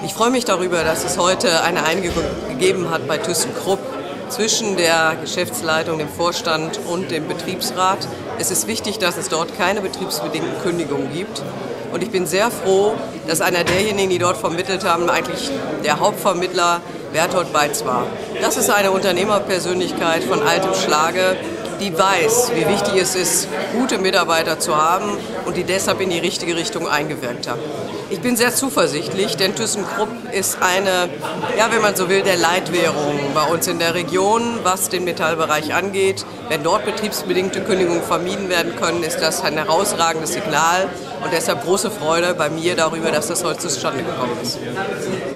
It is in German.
Ich freue mich darüber, dass es heute eine Einigung gegeben hat bei ThyssenKrupp zwischen der Geschäftsleitung, dem Vorstand und dem Betriebsrat. Es ist wichtig, dass es dort keine betriebsbedingten Kündigungen gibt. Und ich bin sehr froh, dass einer derjenigen, die dort vermittelt haben, eigentlich der Hauptvermittler Bertolt Beitz war. Das ist eine Unternehmerpersönlichkeit von altem Schlage, die weiß, wie wichtig es ist, gute Mitarbeiter zu haben und die deshalb in die richtige Richtung eingewirkt haben. Ich bin sehr zuversichtlich, denn ThyssenKrupp ist eine, ja, wenn man so will, der Leitwährung bei uns in der Region, was den Metallbereich angeht. Wenn dort betriebsbedingte Kündigungen vermieden werden können, ist das ein herausragendes Signal und deshalb große Freude bei mir darüber, dass das heute zustande gekommen ist.